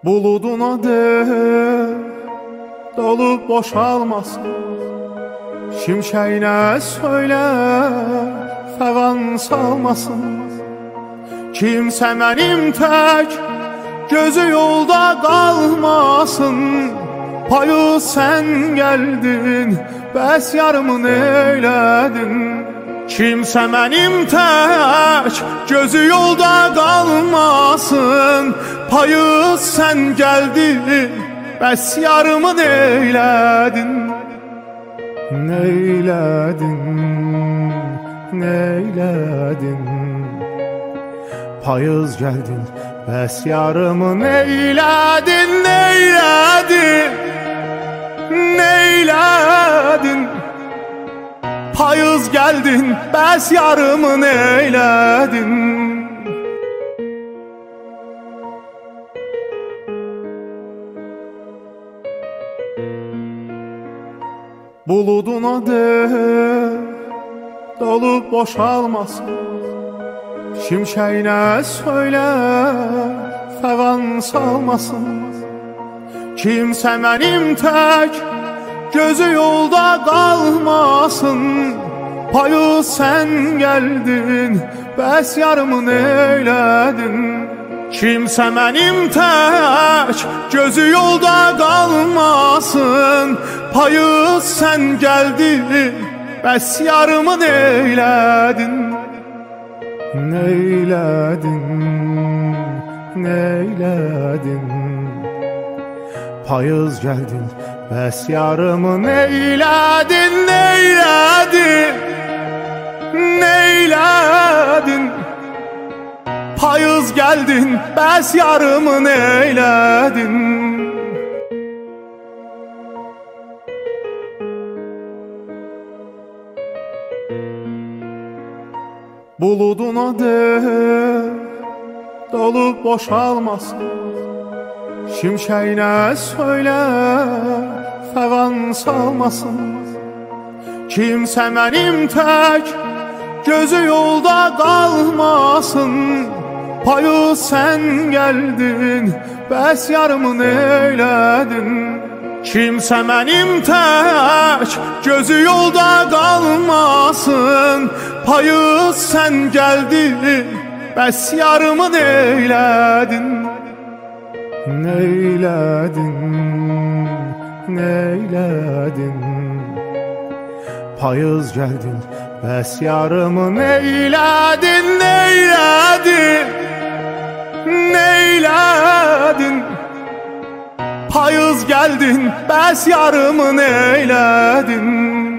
Buluduna de dolup boşalmasın. Şimşeğine söyle fevan salmasın. Kimse benim tek gözü yolda kalmasın. Payı sen geldin, bəs yarımı neyledin? Kimse benim tek gözü yolda kalmasın. Payı sen geldin, bəs yarımı neyledin? Neyledin, neyledin? Payız geldin, bəs yarımı neyledin? Neyledin, neyledin? Payız geldin, bəs yarımı neyledin? Buluduna de dolup boşalmasın. Şimşeğine söyle fevan salmasın. Kimse benim tek gözü yolda kalmasın. Payı sen geldin, bəs yarımı neyledin? Kimse benim tek gözü yolda kalmasın. Payı sen geldin, bəs yarımı neyledin? Neyledin, neyledin? Payız geldin, bəs yarımı neyledin? Neyledin, neyledin? Payız geldin, bəs yarımı neyledin? Buluduna de dolup boşalmasın. Şimşeğine söyle fevan salmasın. Kimse benim tek gözü yolda kalmasın. Payı sen geldin, bəs yarımı neyledin? Kimse benim tek gözü yolda kalmasın. Payı sen geldin, bəs yarımı neyledin? Neyledin, neyledin? Payız geldin, bəs yarımı neyledin? Neyledin, neyledin? Payız geldin, bəs yarımı neyledin?